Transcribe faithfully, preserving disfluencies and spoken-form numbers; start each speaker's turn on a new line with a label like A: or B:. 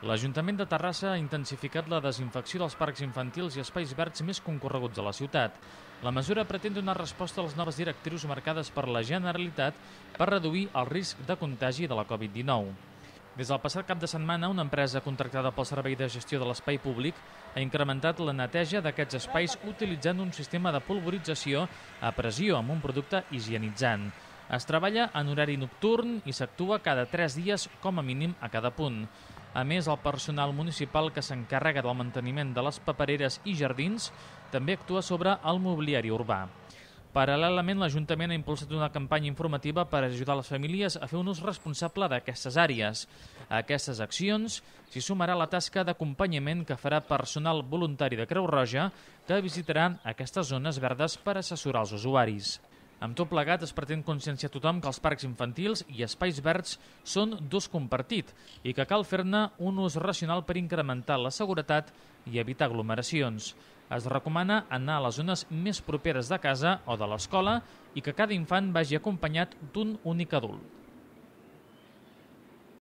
A: L'Ajuntament de Terrassa ha intensificat la desinfecció dels parcs infantils i espais verds més concorreguts de la ciutat. La mesura pretén donar resposta a les noves directrius marcades per la Generalitat per reduir el risc de contagi de la Covid dinou. Des del passat cap de setmana, una empresa contractada pel Servei de Gestió de l'Espai Públic ha incrementat la neteja d'aquests espais utilitzant un sistema de polvorització a pressió amb un producte higienitzant. Es treballa en horari nocturn i s'actua cada tres dies com a mínim a cada punt. A més, el personal municipal que s'encarrega del manteniment de les papereres i jardins també actua sobre el mobiliari urbà. Paral·lelament, l'Ajuntament ha impulsat una campanya informativa per ajudar les famílies a fer un ús responsable d'aquestes àrees. A aquestes accions s'hi sumarà la tasca d'acompanyament que farà personal voluntari de Creu Roja que visitarà aquestes zones verdes per assessorar els usuaris. Amb tot plegat, es pretén conscienciar tothom que els parcs infantils i espais verds són d'ús compartit i que cal fer-ne un ús racional per incrementar la seguretat i evitar aglomeracions. Es recomana anar a les zones més properes de casa o de l'escola i que cada infant vagi acompanyat d'un únic adult.